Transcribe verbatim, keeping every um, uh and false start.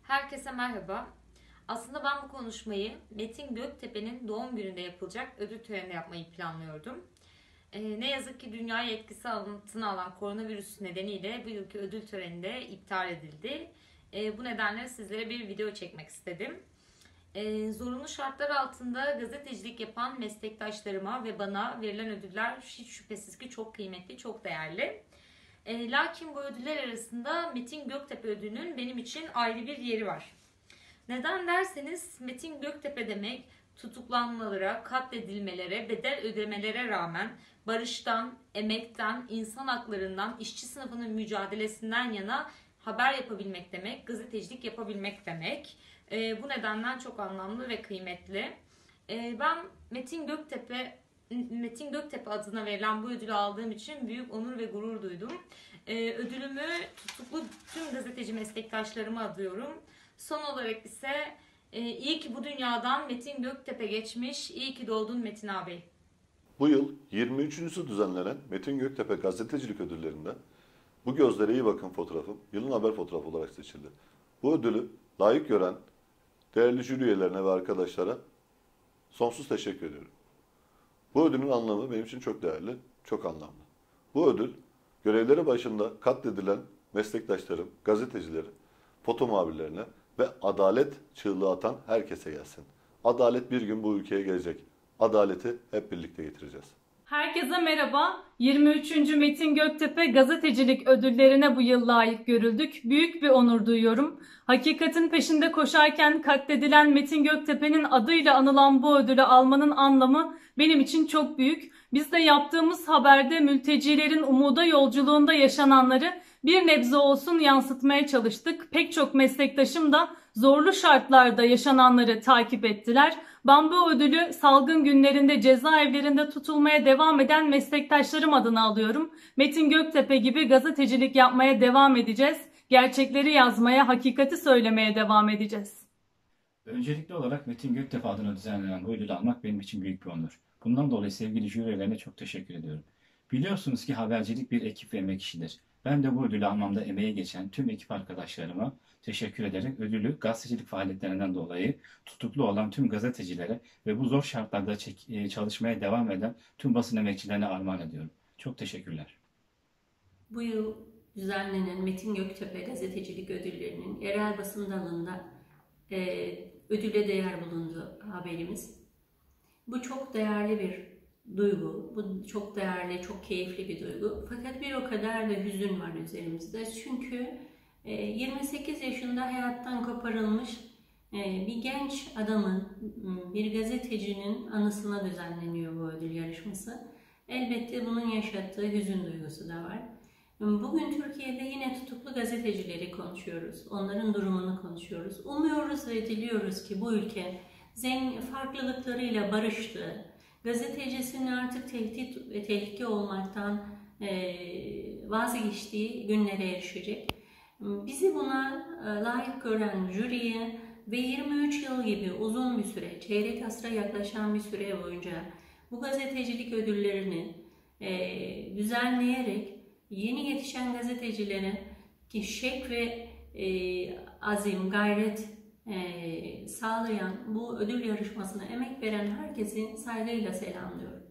Herkese merhaba. Aslında ben bu konuşmayı Metin Göktepe'nin doğum gününde yapılacak ödül töreninde yapmayı planlıyordum. Ee, ne yazık ki dünyayı etkisi altına alan koronavirüs nedeniyle bu yılki ödül töreni de iptal edildi. Ee, bu nedenle sizlere bir video çekmek istedim. Ee, zorunlu şartlar altında gazetecilik yapan meslektaşlarıma ve bana verilen ödüller hiç şüphesiz ki çok kıymetli, çok değerli. E, lakin bu ödüller arasında Metin Göktepe ödülünün benim için ayrı bir yeri var. Neden derseniz Metin Göktepe demek tutuklanmalara, katledilmelere, bedel ödemelere rağmen barıştan, emekten, insan haklarından, işçi sınıfının mücadelesinden yana haber yapabilmek demek, gazetecilik yapabilmek demek. E, bu nedenden çok anlamlı ve kıymetli. E, ben Metin Göktepe Metin Göktepe adına verilen bu ödülü aldığım için büyük onur ve gurur duydum. Ee, ödülümü tutuklu tüm gazeteci meslektaşlarıma adıyorum. Son olarak ise e, iyi ki bu dünyadan Metin Göktepe geçmiş, iyi ki doğdun Metin abi. Bu yıl yirmi üçüncüsü düzenlenen Metin Göktepe Gazetecilik Ödülleri'nde bu gözlere iyi bakın fotoğrafım yılın haber fotoğrafı olarak seçildi. Bu ödülü layık gören değerli jüri üyelerine ve arkadaşlara sonsuz teşekkür ediyorum. Bu ödülün anlamı benim için çok değerli, çok anlamlı. Bu ödül, görevleri başında katledilen meslektaşlarım, gazetecileri, foto muhabirlerine ve adalet çığlığı atan herkese gelsin. Adalet bir gün bu ülkeye gelecek. Adaleti hep birlikte getireceğiz. Herkese merhaba. yirmi üçüncü Metin Göktepe Gazetecilik Ödülleri'ne bu yıl layık görüldük. Büyük bir onur duyuyorum. Hakikatin peşinde koşarken katledilen Metin Göktepe'nin adıyla anılan bu ödülü almanın anlamı benim için çok büyük. Biz de yaptığımız haberde mültecilerin umuda yolculuğunda yaşananları bir nebze olsun yansıtmaya çalıştık. Pek çok meslektaşım da zorlu şartlarda yaşananları takip ettiler. Ben bu ödülü salgın günlerinde cezaevlerinde tutulmaya devam eden meslektaşlarım adına alıyorum. Metin Göktepe gibi gazetecilik yapmaya devam edeceğiz. Gerçekleri yazmaya, hakikati söylemeye devam edeceğiz. Öncelikli olarak Metin Göktepe adına düzenlenen bu ödülü almak benim için büyük bir onur. Bundan dolayı sevgili jüri üyelerine çok teşekkür ediyorum. Biliyorsunuz ki habercilik bir ekip ve emek işidir. Ben de bu ödülü almamda emeği geçen tüm ekip arkadaşlarıma teşekkür ederek ödülü gazetecilik faaliyetlerinden dolayı tutuklu olan tüm gazetecilere ve bu zor şartlarda çalışmaya devam eden tüm basın emekçilerine armağan ediyorum. Çok teşekkürler. Bu yıl düzenlenen Metin Göktepe Gazetecilik Ödülleri'nin yerel basın dalında e, ödüle değer bulundu haberimiz. Bu çok değerli bir duygu, bu çok değerli, çok keyifli bir duygu. Fakat bir o kadar da hüzün var üzerimizde. Çünkü yirmi sekiz yaşında hayattan koparılmış bir genç adamın, bir gazetecinin anısına düzenleniyor bu ödül yarışması. Elbette bunun yaşattığı hüzün duygusu da var. Bugün Türkiye'de yine tutuklu gazetecileri konuşuyoruz. Onların durumunu konuşuyoruz. Umuyoruz ve diliyoruz ki bu ülke zengin farklılıklarıyla barıştı. Gazetecisinin artık tehdit ve tehlike olmaktan e, vazgeçtiği günlere erişecek. Bizi buna e, layık gören jüriye ve yirmi üç yıl gibi uzun bir süre, çeyrek asra yaklaşan bir süre boyunca bu gazetecilik ödüllerini e, düzenleyerek yeni yetişen gazetecilere ki şevk ve e, azim, gayret e, sağlayan bu ödül yarışmasına emek veren herkesi saygıyla selamlıyorum.